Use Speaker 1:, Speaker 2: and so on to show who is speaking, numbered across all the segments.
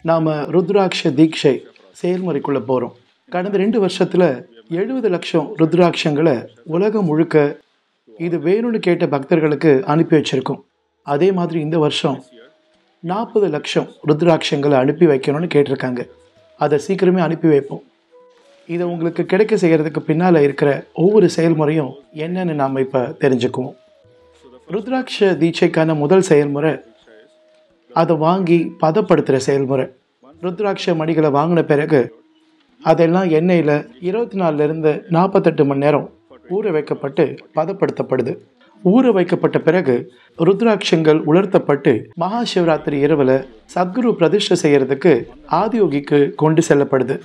Speaker 1: நாம் ருத்ராட்ச தீட்சை செயல்முறைக்குள்ளே போகிறோம். கடந்த 2 வருஷத்தில் 70 லட்சம் ருத்ராட்சங்களை உலகம் முழுக்க இது வேணும்னு கேட்ட பக்தர்களுக்கு அனுப்பி வச்சிருக்கோம். அதே மாதிரி இந்த வருஷம் 40 லட்சம் ருத்ராட்சங்களை அனுப்பி வைக்கணும்னு கேட்டிருக்காங்க. அதை சீக்கிரமே அனுப்பி வைப்போம். இதை உங்களுக்கு கிடைக்க செய்கிறதுக்கு பின்னால் இருக்கிற ஒவ்வொரு செயல்முறையும் என்னன்னு நாம் இப்போ தெரிஞ்சுக்குவோம். ருத்ராட்ச தீட்சைக்கான முதல் செயல்முறை அதை வாங்கி பதப்படுத்துகிற செயல்முறை. ருத்ராட்ச மணிகளை வாங்கின பிறகு அதெல்லாம் எண்ணெயில் 24லேருந்து 48 மணி நேரம் ஊற வைக்கப்பட்டு பதப்படுத்தப்படுது. ஊற வைக்கப்பட்ட பிறகு ருத்ராட்சங்கள் உலர்த்தப்பட்டு மகா சிவராத்திரி இரவில் சத்குரு பிரதிஷ்டை செய்யறதுக்கு ஆதியோகிக்கு கொண்டு செல்லப்படுது.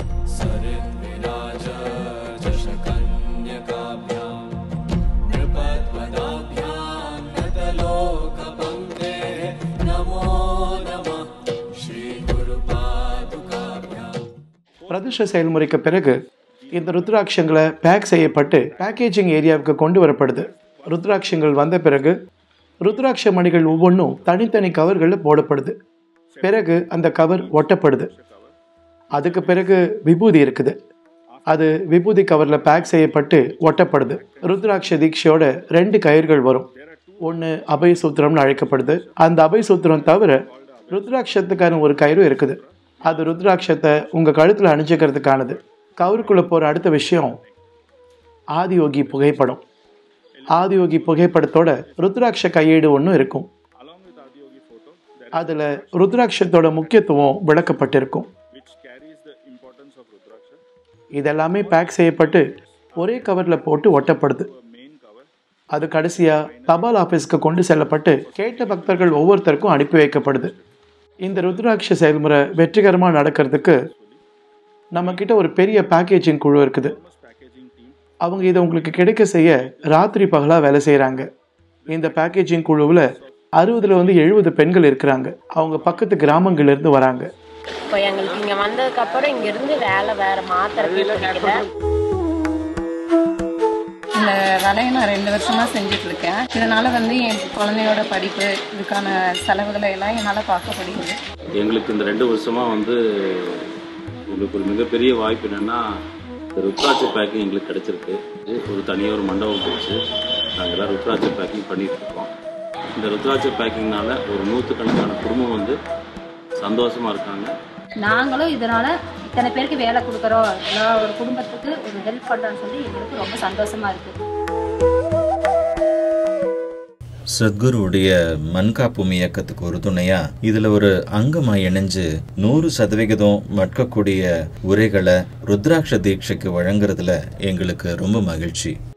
Speaker 1: பிரதிஷ்டை செயல்முறைக்கு பிறகு இந்த ருத்ராட்சங்களை பேக் செய்யப்பட்டு பேக்கேஜிங் ஏரியாவுக்கு கொண்டு வரப்படுது. ருத்ராட்சங்கள் வந்த பிறகு ருத்ராட்ச மணிகள் ஒவ்வொன்றும் தனித்தனி கவர்களில் போடப்படுது. பிறகு அந்த கவர் ஒட்டப்படுது. அதுக்கு பிறகு விபூதி இருக்குது. அது விபூதி கவரில் பேக் செய்யப்பட்டு ஒட்டப்படுது. ருத்ராட்ச தீட்சையோட 2 கயிர்கள் வரும். ஒன்று அபயசூத்திரம்னு அழைக்கப்படுது. அந்த அபயசூத்திரம் தவிர ருத்ராட்சத்துக்கான ஒரு கயிறு இருக்குது. அது ருத்ராட்சத்தை உங்கள் கழுத்தில் அணிஞ்சிக்கிறதுக்கானது. கவருக்குள்ளே போகிற அடுத்த விஷயம் ஆதியோகி புகைப்படம். ஆதியோகி புகைப்படத்தோட ருத்ராட்ச கையேடு ஒன்றும் இருக்கும். அதில் ருத்ராட்சத்தோட முக்கியத்துவம் விளக்கப்பட்டிருக்கும். இதெல்லாமே பேக் செய்யப்பட்டு ஒரே கவரில் போட்டு ஒட்டப்படுது. அது கடைசியாக தபால் ஆஃபீஸ்க்கு கொண்டு செல்லப்பட்டு கேட்ட பக்தர்கள் ஒவ்வொருத்தருக்கும் அனுப்பி வைக்கப்படுது. இந்த ருத்ராட்ச செயல்முறை வெற்றிகரமாக நடக்கிறதுக்கு நம்மக்கிட்ட ஒரு பெரிய பேக்கேஜிங் குழு இருக்குது. அவங்க இதை உங்களுக்கு கிடைக்க செய்ய ராத்திரி பகலாக வேலை செய்கிறாங்க. இந்த பேக்கேஜிங் குழுவில் 60லேருந்து 70 பெண்கள் இருக்கிறாங்க. அவங்க பக்கத்து கிராமங்கள்லேருந்து வராங்க.
Speaker 2: இப்போ எங்களுக்கு இங்கே வந்ததுக்கப்புறம் இங்கேருந்து வேறு மாத்திரை
Speaker 3: இந்த வேலையை நான் 2 வருஷமாக செஞ்சிட்ருக்கேன். இதனால் என் குழந்தையோட படிப்பு இதுக்கான செலவுகளை எல்லாம் என்னால் பார்க்க முடியுது.
Speaker 4: எங்களுக்கு இந்த 2 வருஷமாக எங்களுக்கு ஒரு மிகப்பெரிய வாய்ப்பு என்னென்னா இந்த ருத்ராட்ச பேக்கிங் எங்களுக்கு கிடச்சிருக்கு. ஒரு தனியாக ஒரு மண்டபம் போச்சு. நாங்கள் எல்லாம் ருத்ராட்ச பேக்கிங் பண்ணிகிட்ருக்கோம். இந்த ருத்ராட்ச பேக்கிங்னால ஒரு 100கணக்கான குடும்பம் சந்தோஷமாக இருக்காங்க.
Speaker 5: நாங்களும் இதனால் இத்தனை பேருக்கு வேலை கொடுக்குறோம், ஒரு குடும்பத்துக்கு ஒரு ஹெல்ப் பண்ணுறோன்னு சொல்லி எங்களுக்கு ரொம்ப சந்தோஷமாக இருக்குது.
Speaker 6: சத்குருவுடைய மண்காப்பும் இயக்கத்துக்கு ஒரு துணையா இதுல ஒரு அங்கமா இணைஞ்சு 100% மட்கக்கூடிய உரைகளை ருத்ராட்ச தீட்சைக்கு வழங்குறதுல எங்களுக்கு ரொம்ப மகிழ்ச்சி.